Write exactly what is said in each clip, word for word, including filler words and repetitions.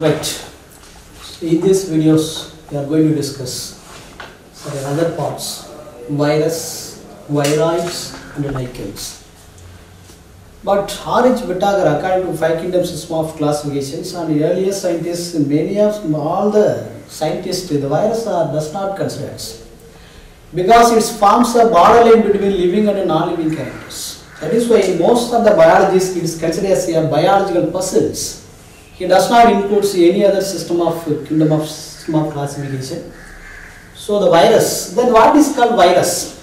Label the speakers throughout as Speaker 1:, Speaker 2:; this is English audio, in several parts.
Speaker 1: Right. In these videos, we are going to discuss certain other parts: virus, viroids, and lichens. But Orange Whittaker, according to five kingdom system of classifications, and earlier scientists, many of all the scientists, the virus are does not consider because it forms a borderline between living and non-living characters. That is why most of the biologists it is considered as a biological puzzles. He does not include any other system of kingdom of system of classification. So the virus, then what is called virus?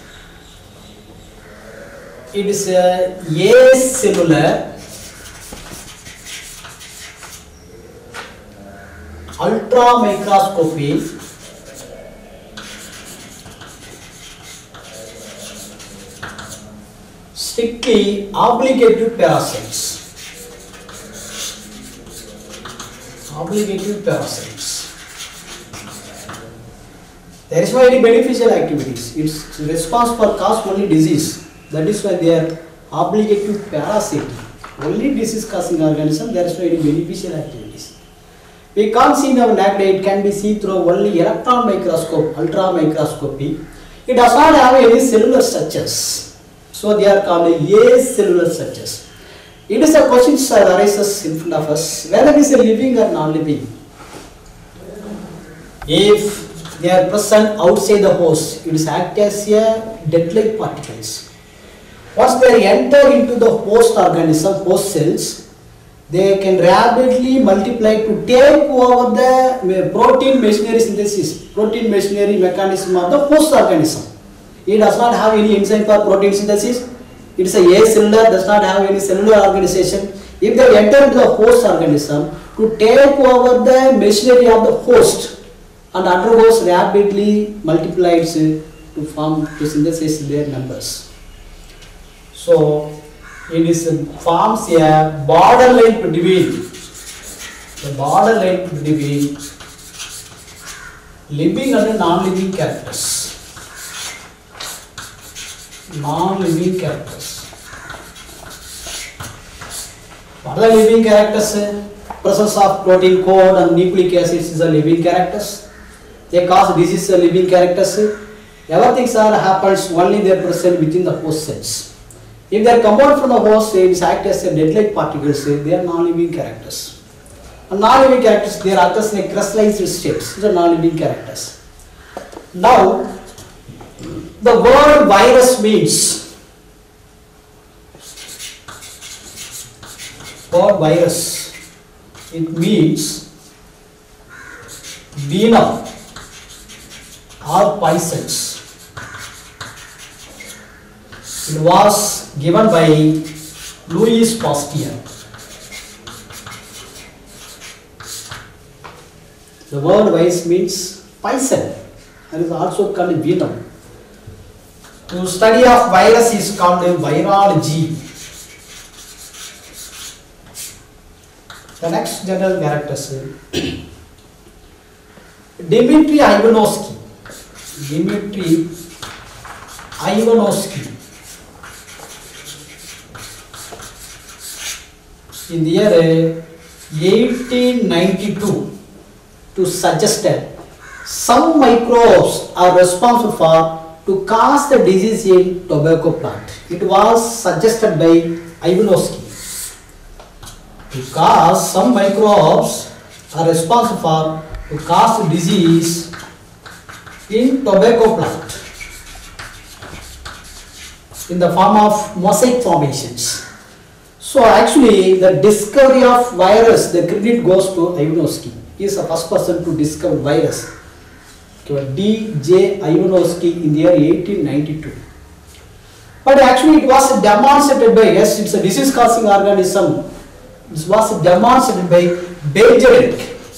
Speaker 1: It is a acellular ultramicroscopy strictly obligative parasites. Obligative parasites. There is no any beneficial activities. Its response for cause only disease. That is why they are obligative parasite. Only disease causing organism. There is no any beneficial activities. We can't see in our naked eye. It can be seen through only electron microscope, ultra microscopy. It does not have any cellular structures. So they are called acellular structures. It is a question that arises in front of us, whether it is a living or non-living. If they are present outside the host, it is act as a dead-like particles. Once they enter into the host organism, host cells, they can rapidly multiply to take over the protein machinery synthesis, protein machinery mechanism of the host organism. It does not have any enzyme for protein synthesis. It is a acellular, does not have any cellular organization. If they enter into the host organism to take over the machinery of the host and undergoes rapidly multiplies to form to synthesize their numbers. So it is forms a borderline between the borderline between living and non-living characters. Non-living characters. What are the living characters? Presence of protein code and nucleic acids is a living characters. They cause disease are living characters. Everything are happens only they are present within the host cells. If they come out from the host, they act as a dead-like particles. They are non-living characters. And non-living characters they are occurs in a crystallized states. These are non-living characters. Now, the word virus means word virus. It means venom or poisons. It was given by Louis Pasteur. The word virus means poison and is also called venom. The study of virus is called virology. The next general characters Dmitry Ivanovsky. Dmitry Ivanovsky. In the year eighteen ninety-two, to suggested some microbes are responsible for to cause the disease in tobacco plant. It was suggested by Ivanovsky. To cause some microbes are responsible for to cause the disease in tobacco plant in the form of mosaic formations. So actually the discovery of virus, the credit goes to Ivanovsky. He is the first person to discover virus. D J Ivanovsky in the year eighteen ninety-two. But actually it was demonstrated by, yes, it's a disease causing organism. It was demonstrated by Beijerinck.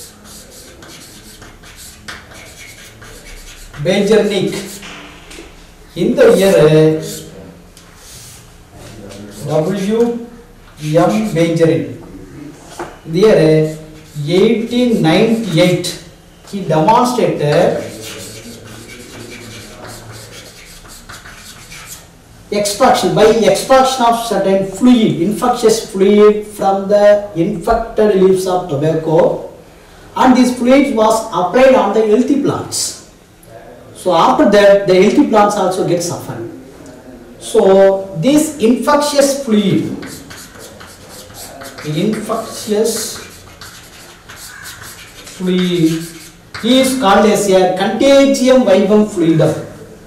Speaker 1: Beijerinck in the year W M Beijerinck in the year eighteen ninety-eight. He demonstrated extraction, by extraction of certain fluid, infectious fluid from the infected leaves of tobacco, and this fluid was applied on the healthy plants. So after that, the healthy plants also get suffered. So this infectious fluid, infectious fluid is called as a contagium vivum fluidum.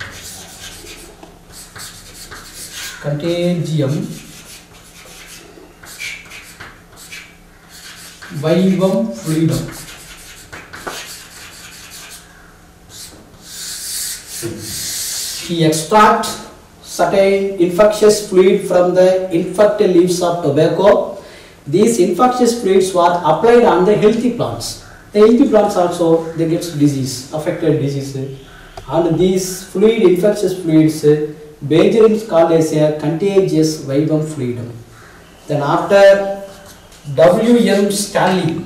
Speaker 1: Contagium vivum fluidum. He extract certain infectious fluid from the infected leaves of tobacco. These infectious fluids were applied on the healthy plants. The healthy plants also they get disease, affected disease, and these fluid infectious fluids Baeyer is called as a contagious vivum fluidum. Then after W M Stanley,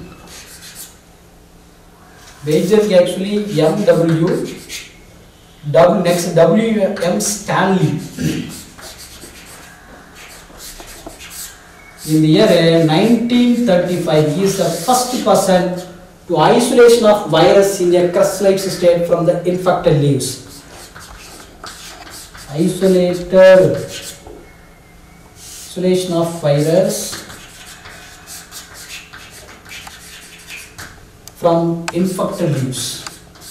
Speaker 1: Baeyer actually M W, W next W M Stanley. In the year nineteen thirty-five, he is the first person to isolation of virus in a crust-like state from the infected leaves. Isolated isolation of virus from infected leaves.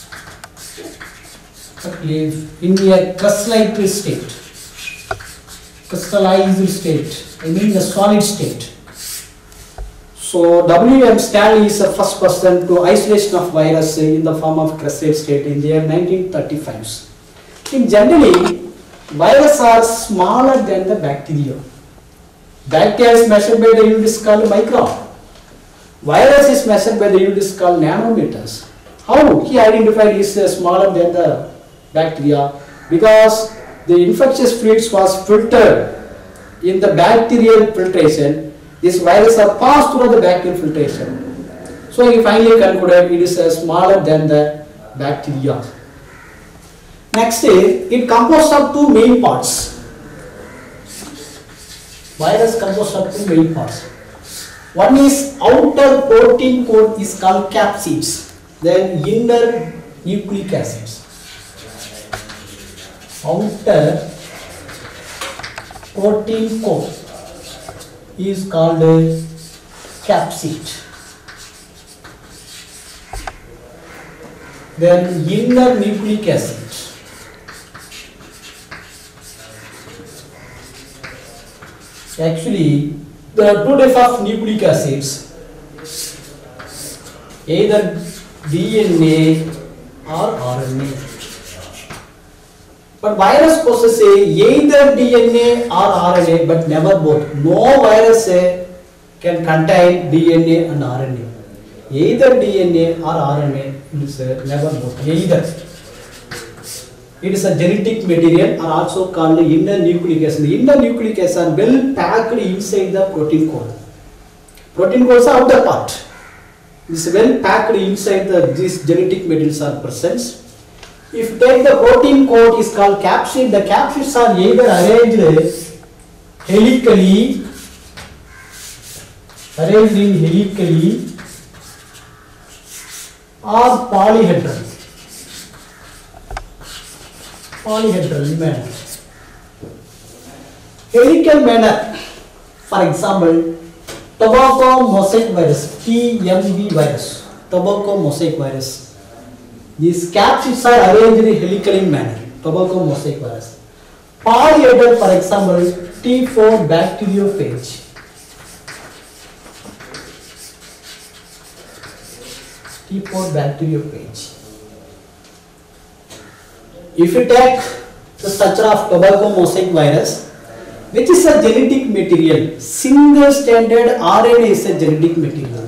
Speaker 1: In a crust-like state, crystallized state, I mean the solid state. So W M Stanley is the first person to isolation of virus in the form of crust-like state in the year nineteen thirty-five. In generally, viruses are smaller than the bacteria. Bacteria is measured by the unit is called micron. Virus is measured by the unit is called nanometers. How he identified is uh, smaller than the bacteria? Because the infectious fluids was filtered in the bacterial filtration. This virus are passed through the bacterial filtration. So he finally concluded it is uh, smaller than the bacteria. Next, it composed of two main parts. Virus composed of two main parts. One is outer protein coat is called capsids. Then inner nucleic acids. Outer protein coat is called a capsid. Then inner nucleic acid. Actually, there are two types of nucleic acids, either D N A or R N A. But virus possesses either D N A or R N A, but never both. No virus can contain D N A and R N A. Either D N A or R N A is never both. Either. It is a genetic material or also called inner nucleic acid. The inner nucleic acid are well packed inside the protein core. Protein core is the outer part. It is well packed inside the these genetic materials are present. If you take the protein coat is called capsid, the capsids are either arranged helically, arranged in helically or polyhedral. Polyhedral manner. Helical manner, for example, tobacco mosaic virus, T M V virus, tobacco mosaic virus. These capsids are arranged in helical manner, tobacco mosaic virus. Polyhedral, for example, T four bacteriophage. T four bacteriophage. If you take the structure of tobacco mosaic virus, which is a genetic material, single stranded R N A is a genetic material.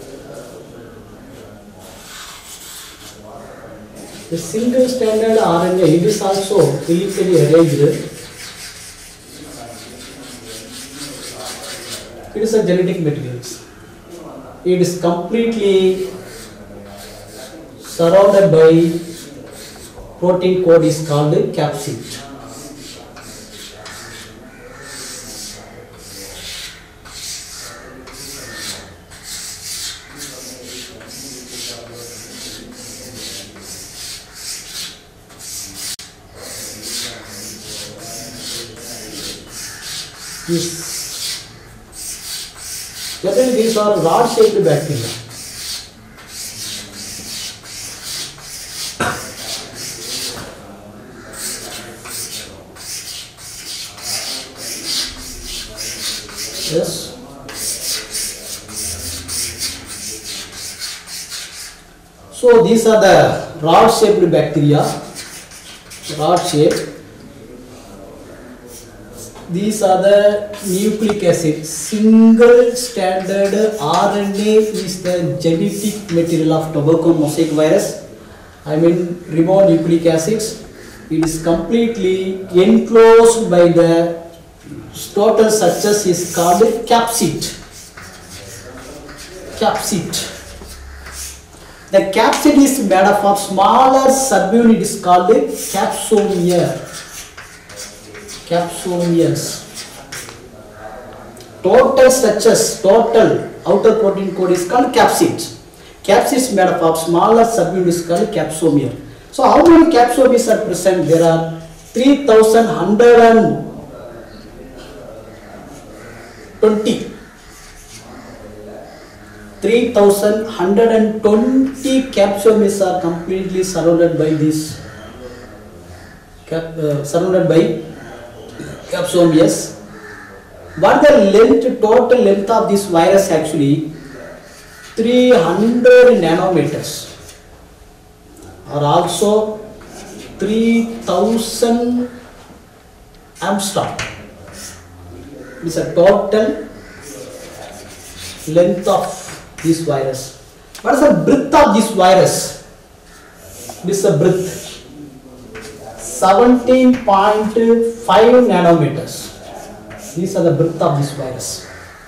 Speaker 1: The single stranded R N A, it is also helically arranged. It is a genetic material. It is completely surrounded by protein coat is called capsid. is generally these are rod-shaped bacteria. Yes. So these are the rod-shaped bacteria. Rod-shaped. These are the nucleic acid. Single standard R N A is the genetic material of tobacco mosaic virus. I mean ribonucleic acids. It is completely enclosed by the total structures is called capsid. Capsid. The capsid is made up of smaller subunit is called capsomere. Capsomeres. Total structures, total outer protein code is called capsid. Capsid is made up of smaller subunit is called capsomere. So how many capsomeres are present? There are three thousand one hundred twenty. three thousand one hundred twenty capsomeres are completely surrounded by this cap, uh, surrounded by capsomeres. What the length, total length of this virus actually three hundred nanometers or also three thousand angstrom. This is a total length of this virus. What is the breadth of this virus? This is a breadth. seventeen point five nanometers. These are the breadth of this virus.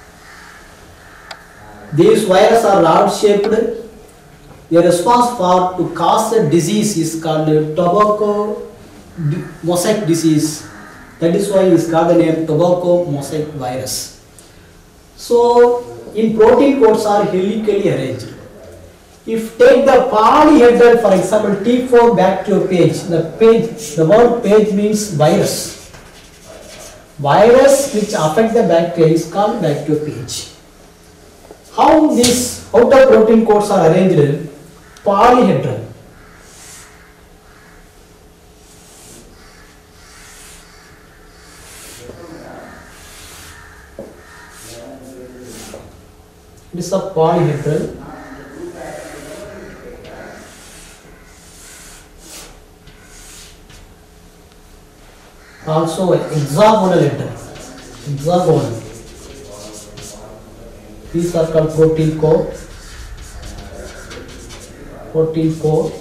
Speaker 1: These viruses are rod-shaped. Their response for to cause a disease is called tobacco mosaic disease. That is why it is called the name tobacco mosaic virus. So, in protein codes are helically arranged. If take the polyhedral, for example, T four bacteriopage, the page, the word page means virus. Virus which affect the bacteria is called bacteriopage. How these outer protein codes are arranged? Polyhedral. This is a polyhedral. Also hexagonal header. Hexagonal. These are called protein code. Protein code.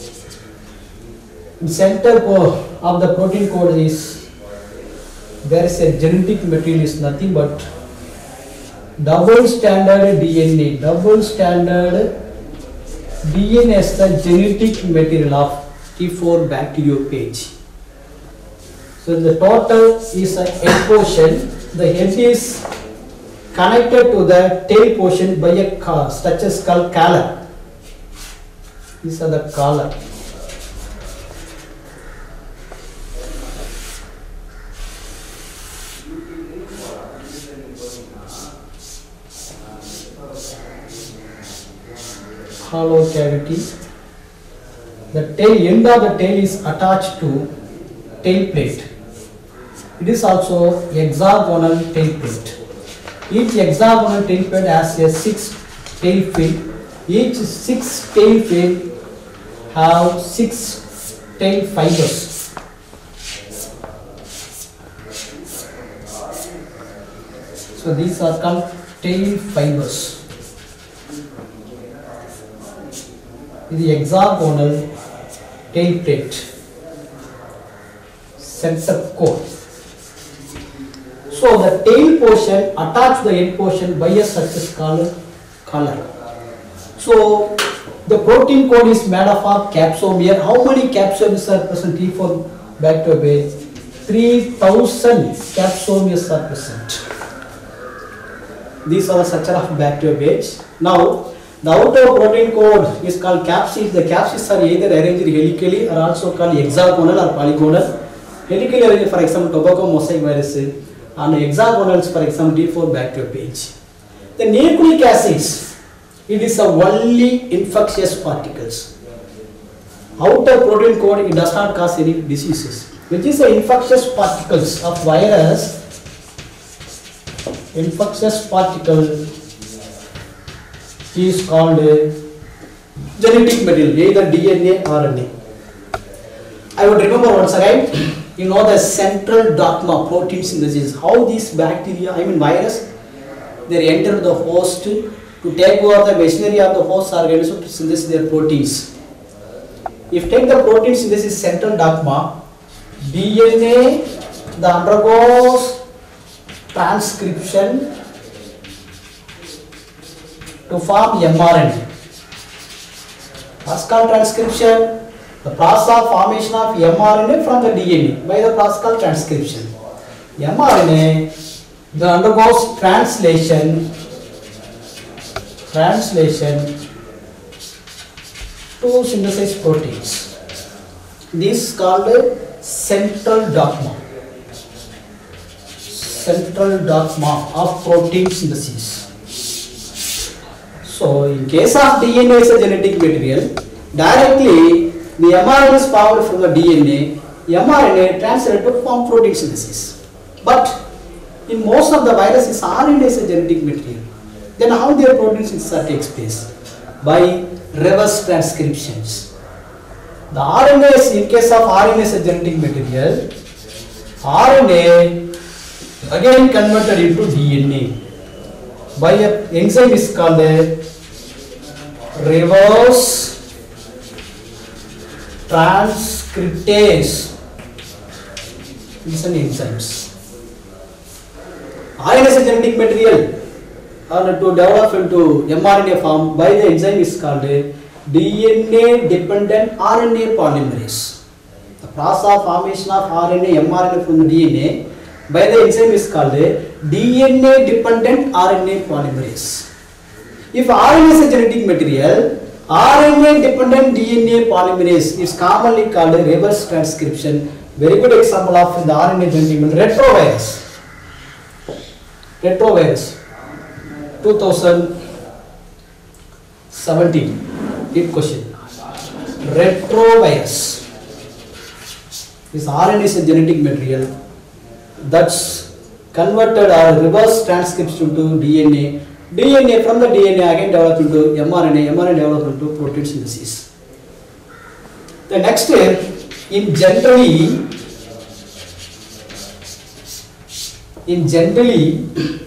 Speaker 1: In center core of the protein code is there is a genetic material is nothing but double standard D N A. Double standard D N A is the genetic material of T four bacteriopage. So the total is a head portion. The head is connected to the tail portion by a structure called collar. These are the collar. Hollow cavity. The tail end of the tail is attached to tail plate. It is also hexagonal tail plate. Each hexagonal tail plate has a six tail fin. Each six tail fin have six tail fibers. So these are called tail fibers. The hexagonal tail plate, center core. So the tail portion attached to the head portion by a structure called collar. So the protein code is made up of capsomere. How many capsomeres are present? T four bacteriopage. three thousand capsomeres are present. These are the structure of bacteriopage. Now the outer protein code is called capsid. The capsids are either arranged helically or also called hexagonal or polygonal. Helically arranged, for example, tobacco mosaic virus, and hexagonals, for example, D four back to your page. The nucleic acids, it is a only infectious particles. Outer protein coat, it does not cause any diseases. Which is the infectious particles of virus. Infectious particle is called genetic material, either D N A or R N A. I would remember once again, you know the central dogma, protein synthesis, how these bacteria, I mean virus, they enter the host to take over the machinery of the host organism to synthesize their proteins. If take the protein synthesis central dogma, D N A, the undergoes transcription to form M R N A. What's called transcription? The process of formation of M R N A from the D N A by the process called transcription. M R N A, the undergoes translation, translation to synthesize proteins. This is called central dogma. Central dogma of protein synthesis. So, in case of D N A is a genetic material, directly the M R N A is formed from the D N A, M R N A translated to form protein synthesis. But in most of the viruses, R N A is a genetic material. Then how their protein synthesis takes place? By reverse transcriptions. The R N A is, in case of R N A is a genetic material, R N A again converted into D N A by an enzyme is called a reverse transcriptase. These are enzymes. R N A is a genetic material, and to develop into M R N A form by the enzyme is called a D N A dependent R N A polymerase. The process of formation of R N A, M R N A from the D N A by the enzyme is called a D N A dependent R N A polymerase. If R N A is a genetic material, R N A dependent D N A polymerase is commonly called a reverse transcription. Very good example of the R N A genetic material, retrovirus. Retrovirus two thousand seventeen. Deep question. Retrovirus. This R N A is a genetic material that's converted or reverse transcription to D N A. D N A from the D N A again developed into M R N A. M R N A developed into protein synthesis. The next step, in generally, in generally,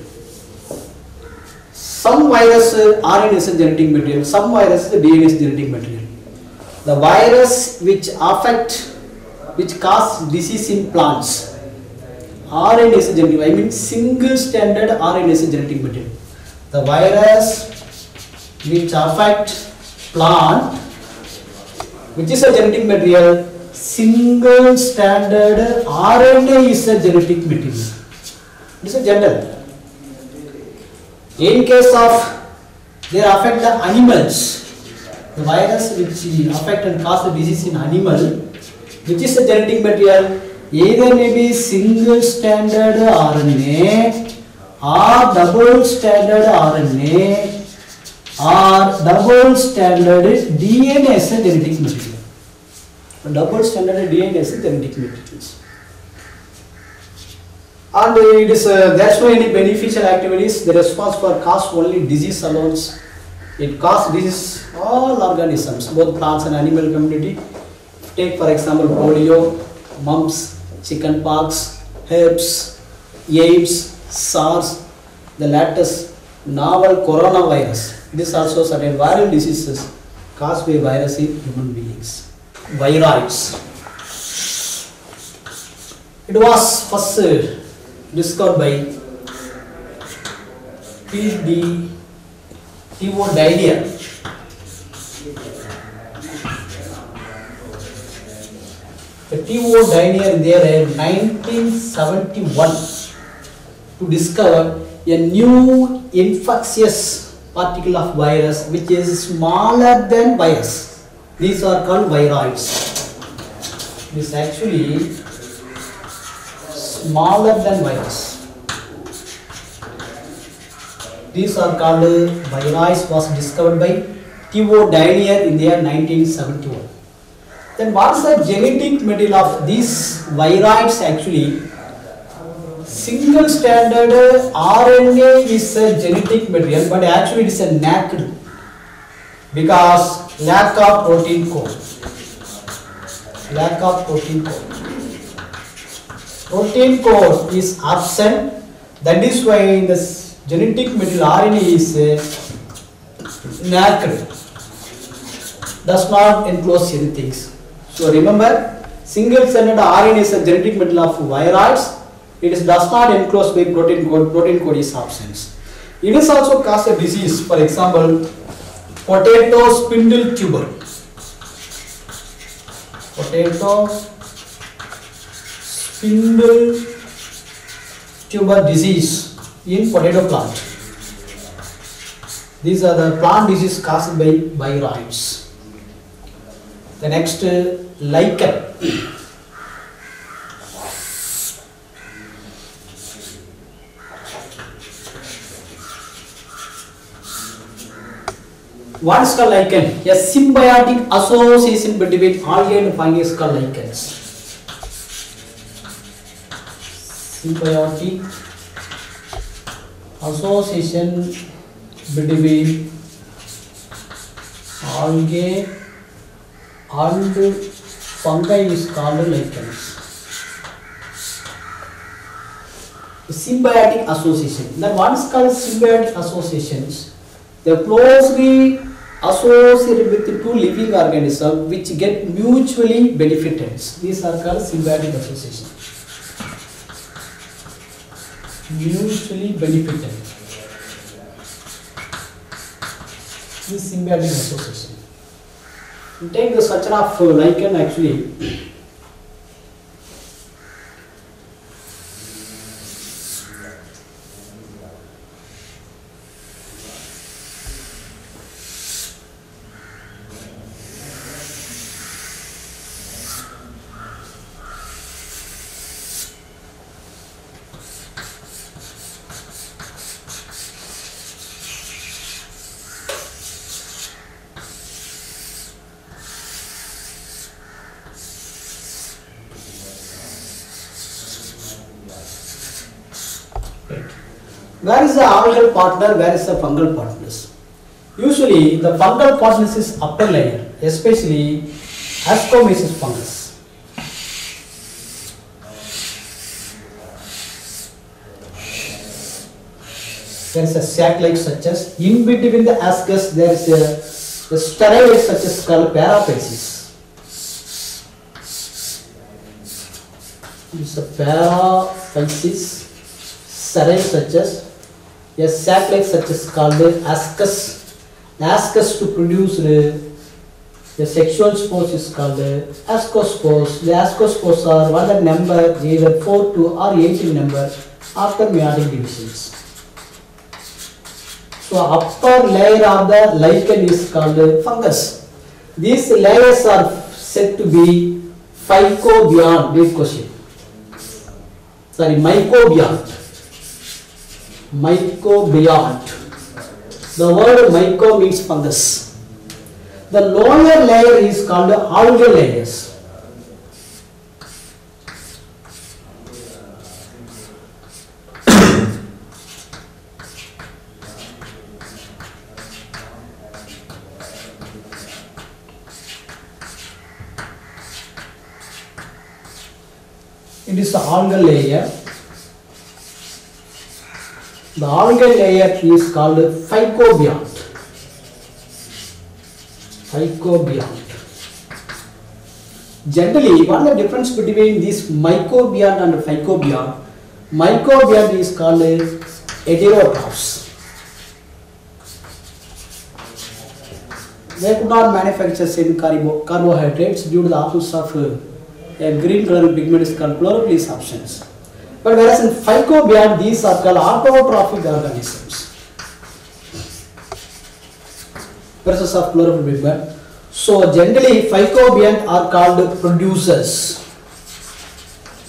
Speaker 1: some virus uh, R N A is a genetic material, some virus the D N A is genetic material. The virus which affect, which cause disease in plants, R N A is a genetic, I mean single standard R N A is a genetic material. The virus which affect plant, which is a genetic material, single standard R N A is a genetic material. This is general. In case of they affect the animals, the virus which affect and cause the disease in animal, which is a genetic material, either may be single standard R N A or double standard R N A or double standard D N A as a genetic material. Double standard D N A as a genetic materials. And it is uh, that's why any beneficial activities, the response for cause only disease alone. It causes disease all organisms, both plants and animal community. Take for example polio, mumps, chickenpox, herpes, AIDS, SARS, the latest novel coronavirus. This also certain viral diseases caused by virus in human beings. Viroids. It was first uh, discovered by P D Theodolier. The Theodolier there in nineteen seventy-one to discover a new infectious particle of virus which is smaller than virus. These are called viroids. This actually smaller than virus. These are called viroids, was discovered by Theo Danier in the year nineteen seventy-one. Then what is the genetic material of these viroids? Actually, single stranded R N A is a genetic material, but actually it is a naked because lack of protein code. Lack of protein code. Protein code is absent. That is why this genetic material R N A is uh, naked. Does not enclose anything. So remember, single stranded R N A is a genetic material of viroids. It is does not enclose by protein code. Protein code is absent. It is also cause a disease. For example, potato spindle tuber. Potato spindle tuber disease in potato plant. These are the plant diseases caused by viroids. The next, uh, lichen. What is called lichen? A symbiotic association between algae and fungi is called lichens. Symbiotic association between algae and fungi is called lichens. Symbiotic association. Then what is called symbiotic associations? They are closely associated with the two living organisms which get mutually benefited. These are called symbiotic association. Mutually benefited. This is symbiotic association. You take the structure of uh, lichen actually. Where is the algal partner? Where is the fungal partners? Usually the fungal partners is upper layer, especially Ascomyces fungus. There is a sac-like such as in between the ascus there is a, a sterile such as called paraphysis. This is a paraphysis, sterile such as a sac-like such as called the ascus. Ascus to produce the, the sexual spores is called the ascospores. The ascospores are what the number either four, two or eight in number after meiotic divisions. So upper layer of the lichen is called the fungus. These layers are said to be phycobiont. This question. Sorry, mycobiont. Mycobiont. The word myco means fungus. The lower layer is called the algal layers. It is the algal layer. The algal layer is called phycobiont. Phycobiont. Generally, what is the difference between this mycobiont and phycobiont? Mycobiont is called heterotrophs. They could not manufacture same carbo carbohydrates due to the absence of uh, a green color pigment is called chlorophyll substance. But whereas in phycobiont, these are called autotrophic organisms. Presence of chlorophyll pigment. So generally phycobiont are called producers.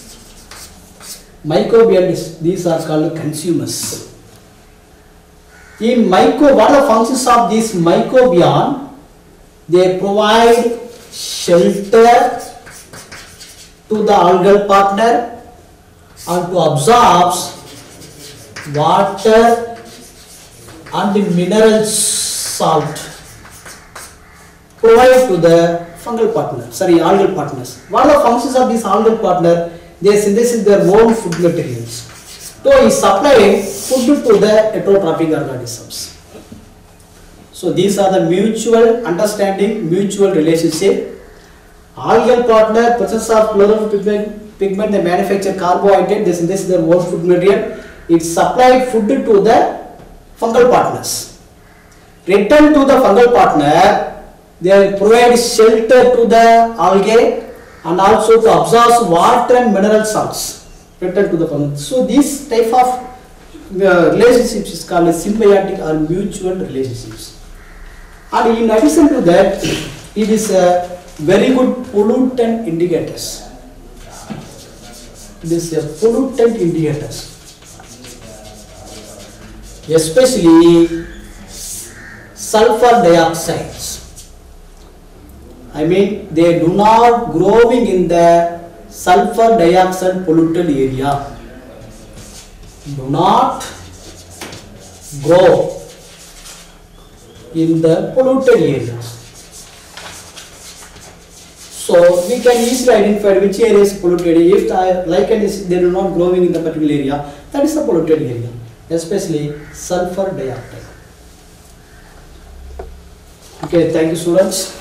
Speaker 1: Mycobiont is, these are called consumers. In myco, what are the functions of this mycobion? They provide shelter to the algal partner and to absorb water and the mineral salt provide to the fungal partner, sorry, algal partners. What are the functions of this algal partner? They synthesize their own food materials. So he supplied food to the heterotrophic organisms. So these are the mutual understanding, mutual relationship. Algal partner, presence of chlorophyll pigment, they manufacture carbohydrate, they synthesize their own food material. It supplied food to the fungal partners. Return to the fungal partner, they provide shelter to the algae and also to absorb water and mineral salts. Return to the fungal. So this type of uh, relationships is called symbiotic or mutual relationships. And in addition to that, it is a very good pollutant indicators. It is a pollutant indicators. Especially sulfur dioxides. I mean, they do not growing in the sulfur dioxide polluted area. Do not grow in the polluted areas. So we can easily identify which area is polluted. If the lichen is they are not growing in the particular area, that is a polluted area, especially sulfur dioxide. Okay, thank you students.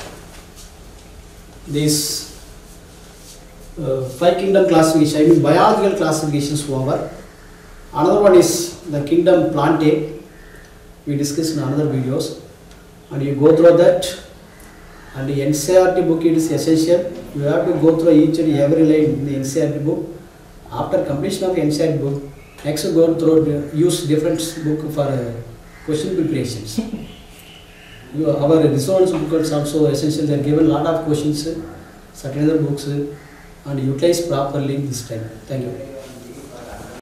Speaker 1: This uh, five kingdom classification, I mean biological classifications over. Another one is the kingdom Plantae. We discussed in another videos, and you go through that. And the N C E R T book, it is essential. You have to go through each and every line in the N C E R T book. After completion of the N C E R T book, next go through the, use different book for uh, question preparations. You, our resource book is also essential. They are given a lot of questions, certain other books, and utilize properly this time. Thank you.